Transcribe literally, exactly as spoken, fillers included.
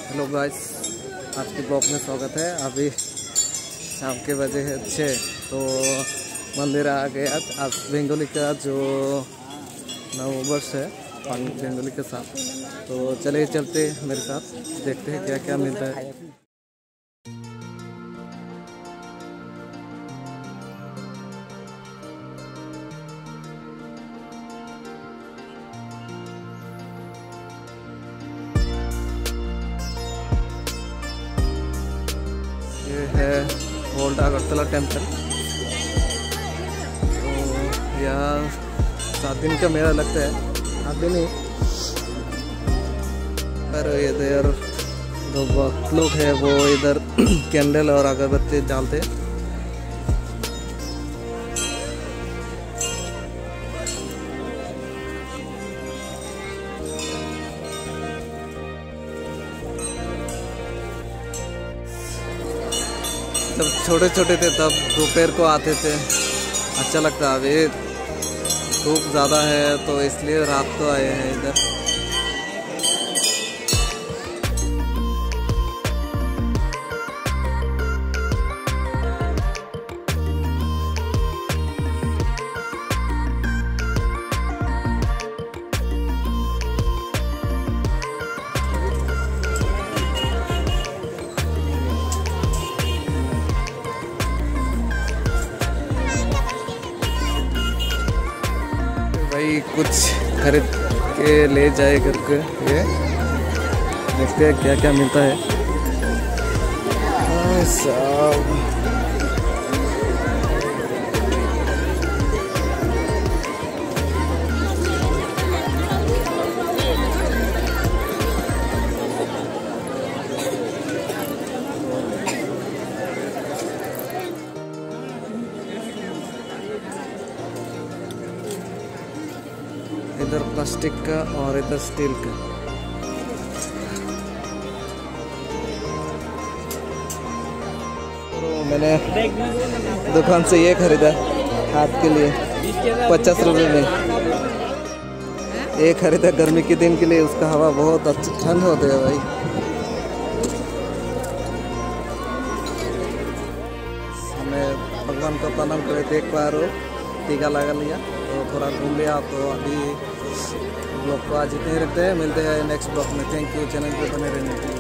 Hello guys, आज के blog में स्वागत है। अभी शाम के बजे है छः, तो मंदिर आ गया। आज बंगाली का जो नववर्ष है बंगाली के साथ, तो चले चलते मेरे साथ, देखते हैं क्या क्या मिलता है। ये है ओल्ड अगरतला टेम्पल। तो यहाँ सात दिन का मेला लगता है, सात दिन ही, पर इधर जो भक्त लोग हैं वो इधर कैंडल और अगरबत्ती डालते। जब छोटे छोटे थे तब दोपहर को आते थे, अच्छा लगता। अभी धूप ज़्यादा है तो इसलिए रात को आए हैं इधर। भाई कुछ खरीद के ले जाए करके, ये देखते हैं क्या क्या मिलता है। सब इधर प्लास्टिक का और इधर स्टील का। तो मैंने दुकान से ये खरीदा हाथ के लिए पचास रुपए में। ये खरीदा गर्मी के दिन के लिए, उसका हवा बहुत अच्छी ठंड होते है भाई। हमें भगवान का प्रणाम करे, देख पा रहे हो टीका लगा लिया, तो थोड़ा घूम लिया। तो अभी ब्लॉग को आज इतने ही रखते हैं, मिलते हैं नेक्स्ट ब्लॉग में। थैंक यू चैनल पे बने रहने के लिए।